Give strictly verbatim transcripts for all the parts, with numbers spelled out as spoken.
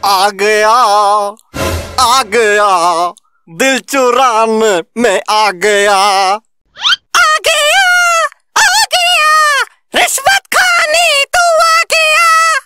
आ गया आ गया, दिल चुराने में आ गया। आ गया आ गया, रिश्वत खाने तू आ गया।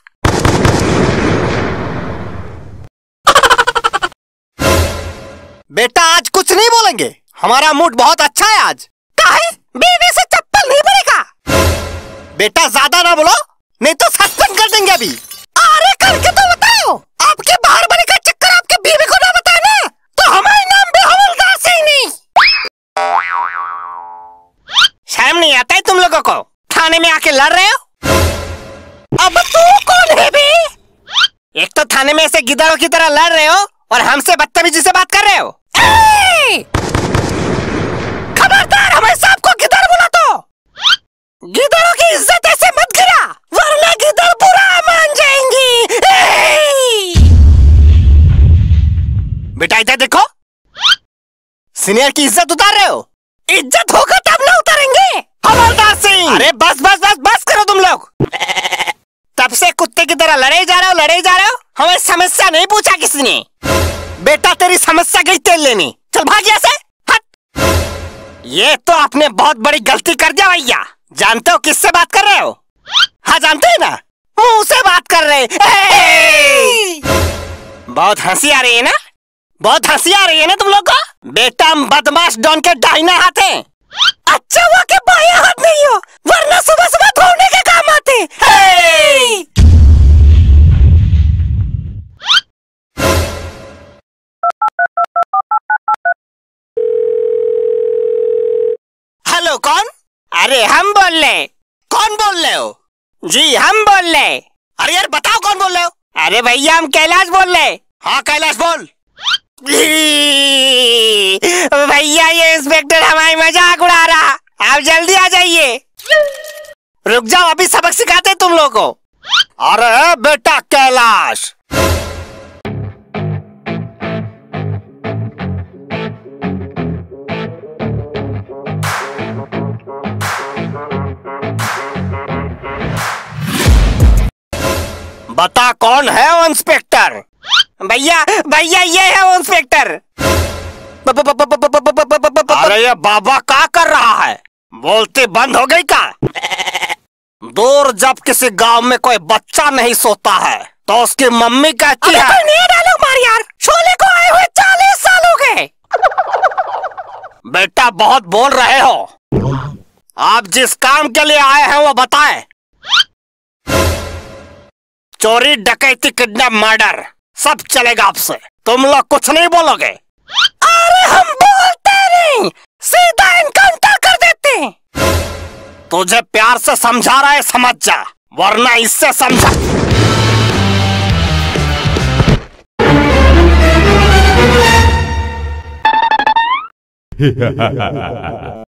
बेटा आज कुछ नहीं बोलेंगे, हमारा मूड बहुत अच्छा है आज। काहे? बीवी से चप्पल नहीं पड़ेगा। बेटा ज्यादा ना बोलो, नहीं तो सस्पेंड कर देंगे अभी। अरे करके तो बताओ, आपके बाहर बने का चक्कर आपके बीवी को ना बताए ना तो हमारे नाम भी हवलदार से ही नहीं। शर्म नहीं आता है तुम लोगों को? थाने में आके लड़ रहे हो। अब तू कौन है बे? एक तो थाने में ऐसे गिद्दड़ों की तरह लड़ रहे हो और हमसे बदतमीजी से बात कर रहे हो। खबरदार हमारे साहब को गिद्दड़ बोला तो गिद्दड़ों की इज्जत ऐसे मत गिरा, वरना गिद्दड़ बुरा मान जाएंगी। बेटा इधर देखो, सीनियर की इज्जत उतार रहे हो। इज्जत होगा तब ना उतारेंगे हवलदार सिंह। अरे बस बस बस बस करो तुम लोग। तब से कुत्ते की तरह लड़े जा रहे हो लड़े जा रहे हो, हमें समस्या नहीं पूछा किसी ने। बेटा तेरी समस्या गई तेल लेनी, चल भाग यहाँ से, हट। ये तो आपने बहुत बड़ी गलती कर दिया भैया। जानते हो किससे बात कर रहे हो? हाँ जानते हैं ना, मुंह से बात कर रहे। बहुत हंसी आ रही है ना, बहुत हंसी आ रही है ना तुम लोग को। बेटा हम बदमाश डॉन के दाहिने हाथ हैं। अच्छा हुआ कि बायां हाथ नहीं हो, वरना सुबह सुबह धोने के काम आते। हेलो कौन? अरे हम बोल रहे। कौन बोल रहे हो? जी हम बोल रहे। अरे यार बताओ कौन बोल रहे हो? अरे भैया हम कैलाश बोल रहे। हाँ कैलाश बोल। भैया ये इंस्पेक्टर हमारी मजाक उड़ा रहा, आप जल्दी आ जाइए। रुक जाओ अभी सबक सिखाते तुम लोगों को। अरे बेटा कैलाश, बता कौन है वो इंस्पेक्टर? भैया भैया ये है वो इंस्पेक्टर। अरे ये बाबा क्या कर रहा है? बोलती बंद हो गई का? दूर जब किसी गांव में कोई बच्चा नहीं सोता है तो उसकी मम्मी कहती है। नहीं डालो मार यार, शोले को आए हुए चालीस साल हो गए। बेटा बहुत बोल रहे हो, आप जिस काम के लिए आए हैं वो बताएं। चोरी डकैती किडनैप मर्डर सब चलेगा आपसे, तुम लोग कुछ नहीं बोलोगे। अरे हम बोलते नहीं, सीधा एनकाउंटर कर देते। तुझे प्यार से समझा रहा है, समझ जा, वरना इससे समझा।